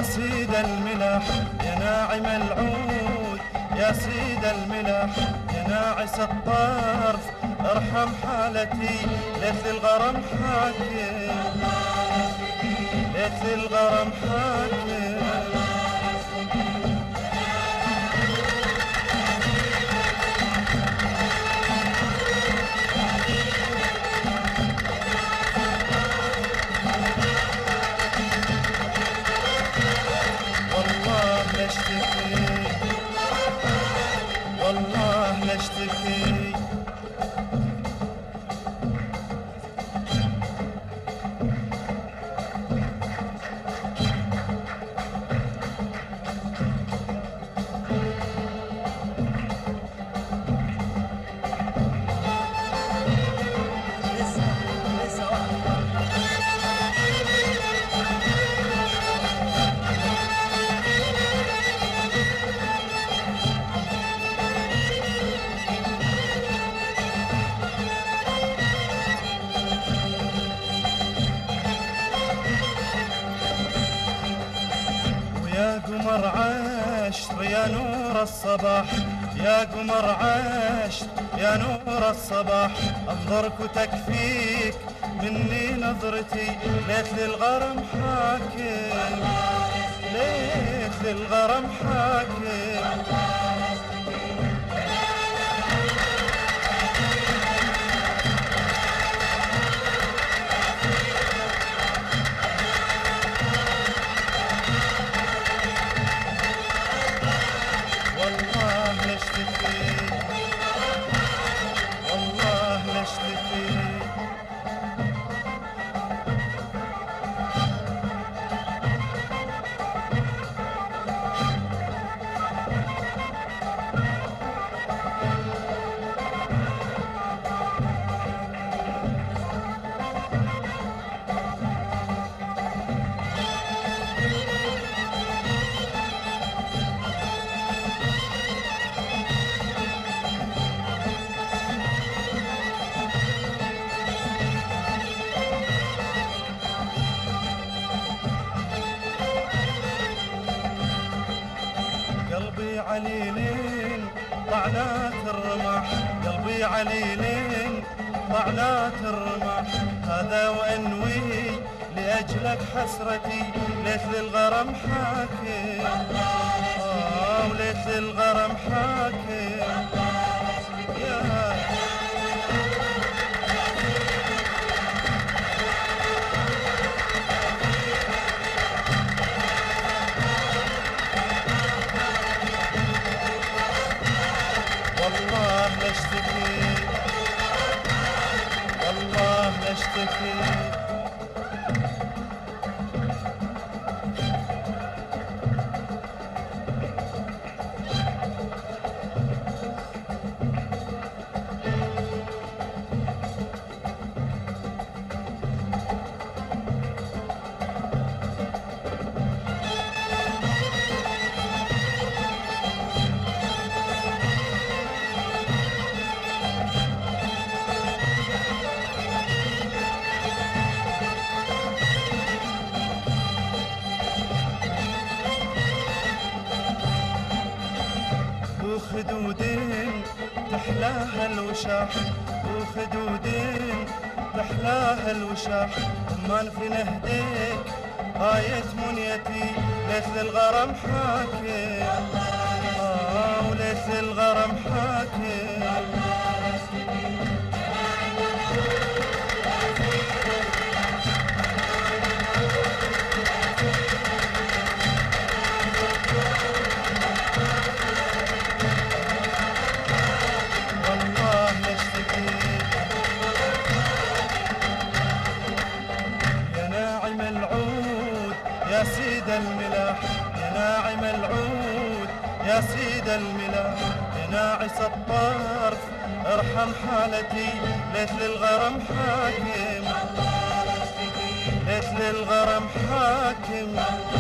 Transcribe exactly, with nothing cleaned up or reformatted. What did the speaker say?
يا سيد الملاح يا ناعم العود، يا سيد الملاح يا ناعس الطرف، ارحم حالتي ليت الغرام حاكم، ليت الغرام حاكم. والله نشتكي والله نشتكي يا قمر عاشر يا نور الصباح، يا قمر عاشر يا نور الصباح، انظرك وتكفيك مني نظرتي، ليت للغرام حاكم، ليت للغرام حاكم. والله نشتكي والله نشتكي قلبي عليلين طعنات الرمح، قلبي عليلين طعنات الرمح، هذا وانوي لاجلك حسرتي، ليت للغرام حاكم، آه وليت للغرام حاكم. يا والله نشتكي والله نشتكي وخدودين تحلاها الوشاح، وخدودين تحلاها الوشاح، ثمان في نهديك غاية منيتي، ليت للغرام حاكم، آه وليت للغرام حاكم. والله نشتكي يا ناعم العود يا سيد الملاح، يا ناعم العود يا سيد الملاح، يا ناعس الطرف ارحم حالتي، ليت للغرام حاكم، ليت للغرام حاكم.